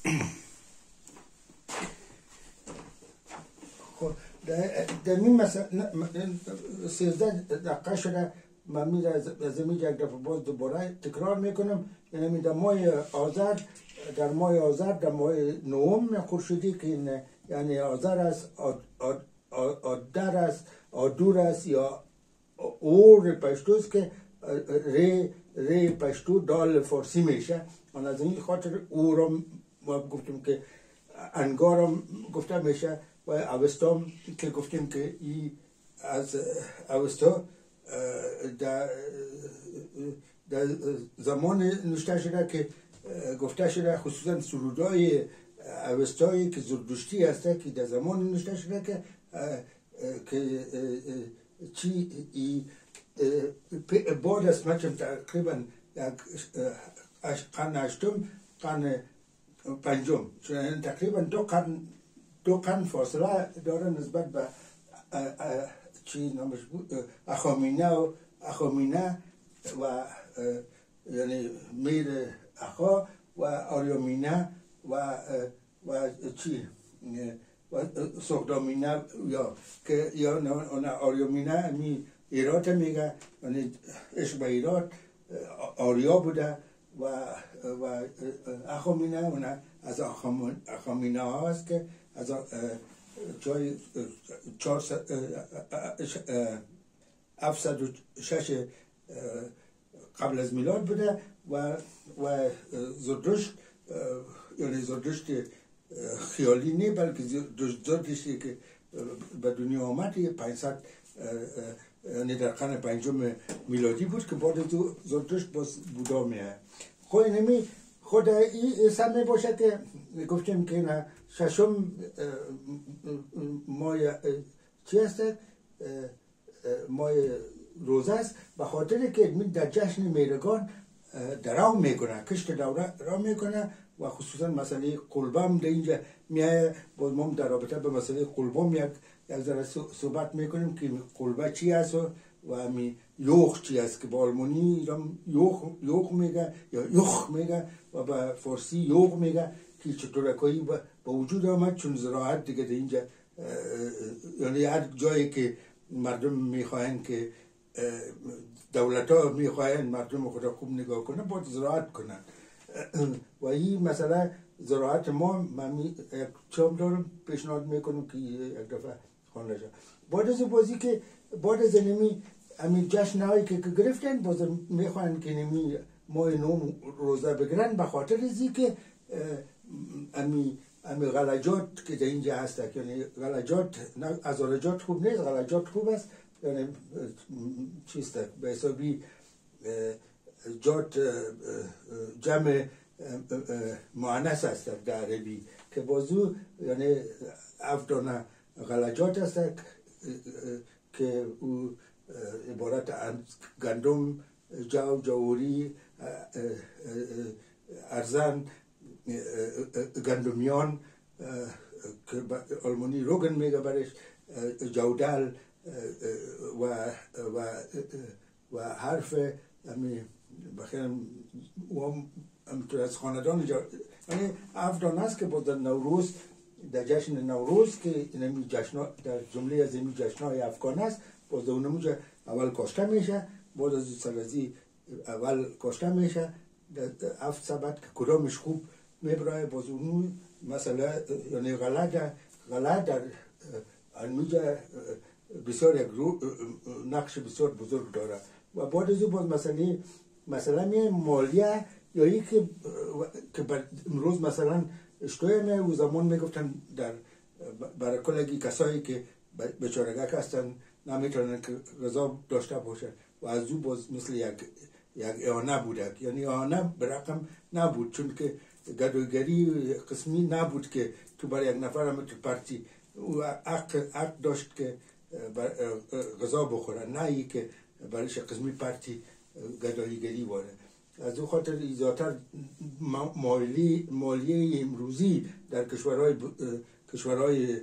خب در این مثلا 13 دقیقه شده، من میره از این یک دفعه باز دوباره تکرار میکنم. یعنی در ماه آذر، در ماه نهم خورشیدی که این یعنی آذر است، آدر است، آدور است یا اور پشتوست که ری پشتو دال فارسی میشه. من از این خاطر او را ما گفتیم که انگارم گفته میشه و اوستام که گفتیم که ای از اوستا در زمان نوشته شده که گفته شده، خصوصا سرودای اوستایی که زردشتی هسته که در زمان نوشته شده که چی بعد از مچم تقریبا قرن هشتم قرن پنجم، چون تقریبا دو قرن فاصله داره نسبت به چی نامش بود، اخامینه و یعنی میر اخا و آریامینه و چی و سغدامینه یا آریامینه می ایرات میگه، یعنی عشق به ایرات آریا بوده و اخامینه اونه از اخامینه ها هست که از جای 706 قبل از میلاد بوده و زردشت یعنی زردشت خیالی نه بلکه زردشتی که به دنیا آمد 500 یعنی در قرن پنجم میلادی بود که بعد از زردشت باز بودا میه. خب اینمی خود این سمه باشه که گفتیم که نه ششم ماه چی هست؟ ماه روزه است، به خاطر که در جشن میرگان درام میکنه، کشت درام میکنه و خصوصا مسئله قلبم در اینجا میایه. باز ما در رابطه به مسئله قلبم یک ذره صحبت میکنیم که قلبه چی هست و همی یوخ چی هست که با آلمانی یوخ میگه یا یوخ میگه و به فارسی یوخ میگه که چطور اکایی با وجود آمد، چون زراعت دیگه در اینجا یعنی هر جایی که مردم میخواهند که دولت ها میخواهند مردم خود خوب نگاه کنه باید زراعت کنن و این مسئله زراعت ما من یک چام دارم پیشنهاد میکنم که یک دفعه خوانده شد. بعد از بازی که بعد از همین جشن هایی که گرفتن باز میخواهند که نمی ماه نهم روزه بگیرن، به خاطر ازی که امی غلجات که در اینجا هست، یعنی غلجات از غلجات خوب نیست، غلجات خوب است، یعنی چیست به حسابی جات جمع مؤنث است در عربی که بازو یعنی افتانه غلجات است که او عبارت گندم، جواری، ارزن، گندمیان که آلمانی روگن میگه برش، جودل و حرف بخیرم همینطور از خاندان یعنی افدان است که با در نوروز در جشن نوروز که اینمی جشن در جمله از این جشن های افغان است، باز در اونموجه اول کاشته میشه، بعد از سرازی اول کاشته میشه افت سبت که کدامش خوب میبرای، باز اونو مثلا یعنی غله در انمیجه بسیار یک نقش بسیار بزرگ داره و بعد از باز مثلا می مالیه یا ای که امروز مثلا اشتویه و زمان میگفتن برای کلگی کسایی که بچارگک هستن نمیتونن که غذا داشته باشن و از او باز مثل یک اعانه بوده، یعنی اعانه برقم نبود چون که گدوگری قسمی نبود که تو برای یک نفر هم تو پارتی او حق داشت که غذا بخوره، نه ای که برایش قسمی پارتی گداییگری واره. از او خاطر ایزاتر مالیه امروزی در کشورهای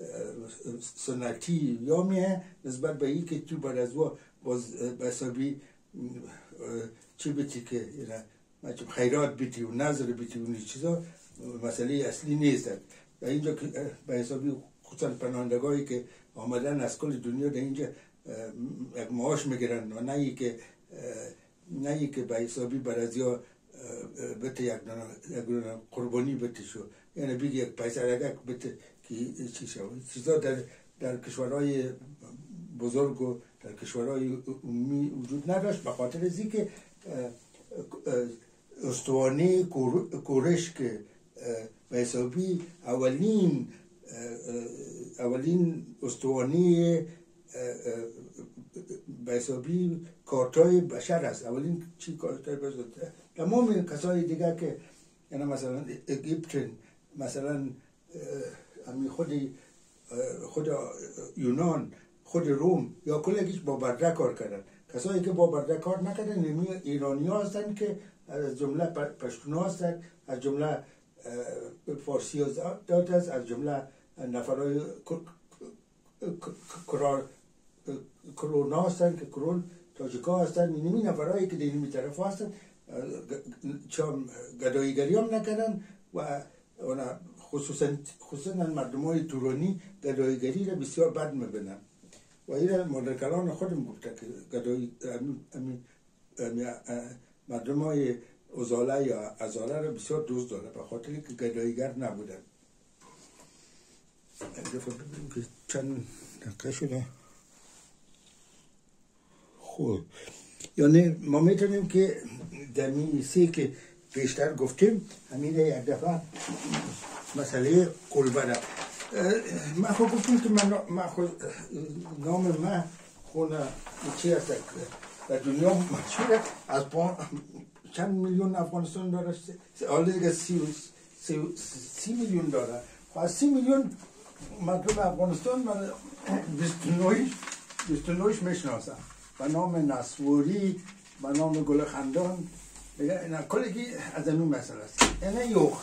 سنتی یا میه نسبت به ای که تو بعد از او باز بسابی چی بیتی که خیرات بیتی و نظر بیتی و این چیزا مسئله اصلی نیست. در اینجا که به حسابی خصوصا پناهندگانی که آمدن از کل دنیا در اینجا یک معاش میگیرن و نه ای که به حسابی برازیا بته یک قربانی بته شو، یعنی بگی یک پیسرگک بته که چی شود. چیزا در کشورهای بزرگ و در کشورهای عمومی وجود نداشت، به خاطر از اینکه استوانه کورش که به حسابی اولین استوانه به حسابی کارتای بشر است. اولین چی کارتای بشر؟ تمام کسای دیگه که یعنی مثلا اگیپت، مثلا همین خود یونان، خود روم یا کلگیش با برده کار کردن. کسایی که با برده کار نکردن ایرانی ها هستن که از جمله پشتون ها هستن، از جمله فارسی ها داد است، از جمله نفرهای کرونا هستن که کرون تاجیکا هستن. اینمی نفرهایی که دینمی طرف هستن چون گداییگری هم نکردن و خصوصا مردم های تورانی گداییگری را بسیار بد میبینن و این مادرکلان خودم گفته که مردم های ازاله یا ازاله را بسیار دوست داره به خاطر که گداییگر نبودن. دفعه ببینیم که چند دقیقه شده. خوب، یعنی ما میتونیم که دمی سی که پیشتر گفتیم همین یک دفعه مسئله کلبه را من خود گفتیم که من خود نام من خونه چی هست در دنیا مشهوره از چند میلیون افغانستان داره، حالا دیگه 30 میلیون داره. از 30 میلیون مردم افغانستان من 29 میشناسم به نام نسواری، به نام گل خندان، اینا کلگی از این مسئله است. اینا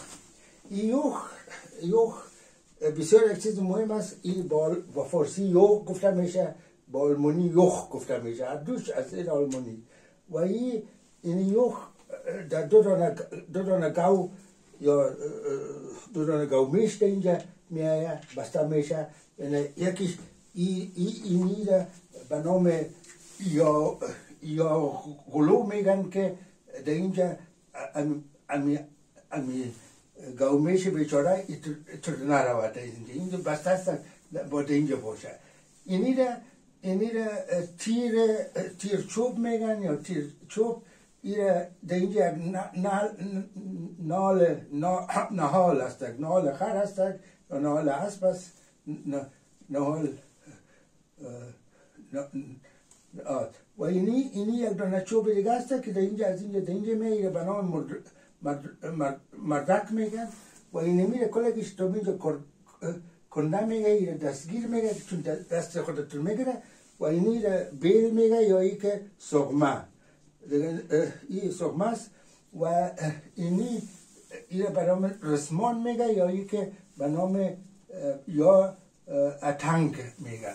یوخ بسیار یک چیز مهم است. این با فارسی یوخ گفته میشه، با آلمانی یوخ گفته میشه، هر دوش از این آلمانی. و این یوخ در دو دانه گاو یا دو دانه گاو میشته اینجا میایه بسته میشه. یکیش اینی را به نام یا غلو میگن که در اینجا امی گاو میشه بیچاره ایتر نرود اینجا بسته است با اینجا باشه. اینی را تیر چوب میگن یا تیر چوب. این در اینجا نهال است، نهال خر است یا نهال اسب است، نهال و اینی یک دانه چوب دیگه است که در اینجا میگه به نام مردک میگن و اینی میره کلگیش تو اینجا کنده میگه، این دستگیر میگه چون دست خودتون میگیره و اینی بیل میگه یا ای که سغمه، این سغمه است و اینی به نام رسمان میگه یا ای که به نام یا اتنگ میگن.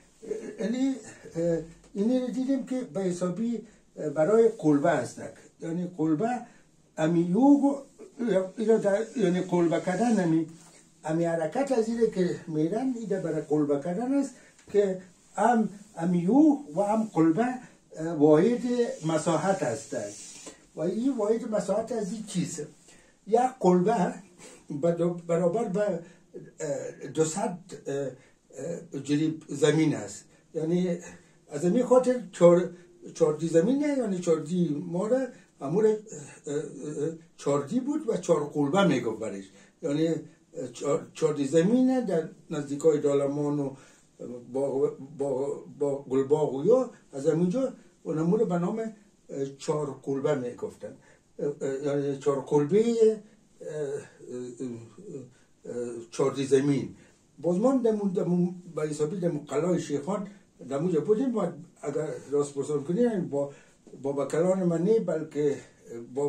اینی رو دیدیم که به حسابی برای قلبه هستند. یعنی قلبه امی یوگ یعنی قلبه کردن امی حرکت از اینه که میرن ایده برای قلبه کردن است که امی یوگ و قلبه واحد مساحت هستند و این واحد مساحت از این چیزه. یک قلبه برابر به 200 جریب زمین است. یعنی از این خاطر چاردی زمینه، یعنی چاردی ماره امور چاردی بود و 4 قلبه میگفت برش. یعنی چاردی زمینه در نزدیکای دالمان و با گلباغ و یا از همینجا اون امور به نام 4 قلبه میگفتن. یعنی 4 قلبه چاردی زمین. باز ما دمون به حسابی دمون قلعه شیخان دمونجا بودیم و اگر راست پرسان کنیم با بکلان من نه بلکه با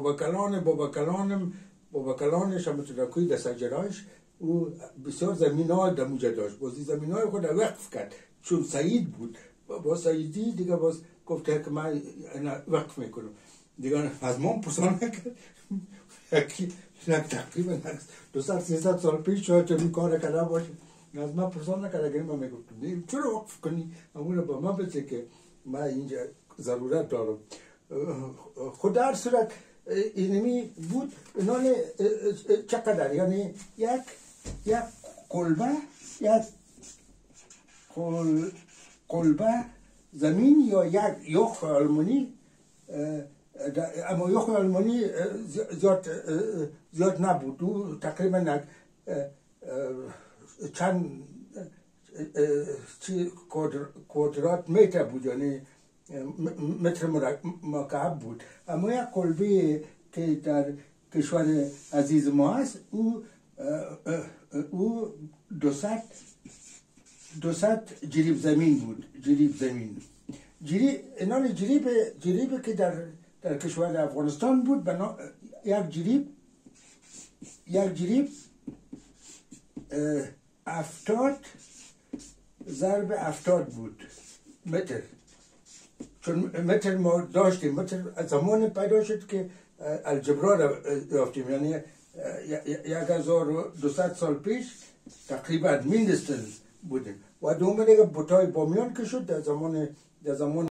بکلانش هم ترکوی دست جرایش او بسیار زمین ها دمونجا داشت. بازی زمین های خود وقف کرد چون سعید بود. با سعیدی دیگه باز گفته که من وقف میکنم دیگه. از ما پرسان نکرد تقریبا 200-300 سال پیش شاید چنین کار کرده باشیم. از من پرسان نکرده که من میگفتم چرا وقف کنی همون به من بسه که من اینجا ضرورت دارم. خود در صورت اینمی بود نان چقدر، یعنی یک قلبه زمین یا یک یخ آلمانی، اما یخ آلمانی زیاد نبود، او تقریبا چند کوادرات متر بود، یعنی متر مکعب بود. اما یک قلبه که در کشور عزیز ما هست او 200 جریب زمین بود. جریب که در کشور افغانستان بود یک جریب 70 ضرب 70 بود متر. چون متر ما داشتیم، متر زمان پیدا شد که الجبرا را یافتیم، یعنی 1200 سال پیش تقریبا میندستن بودیم. و دوم دیگه بوتای بامیان که شد در زمان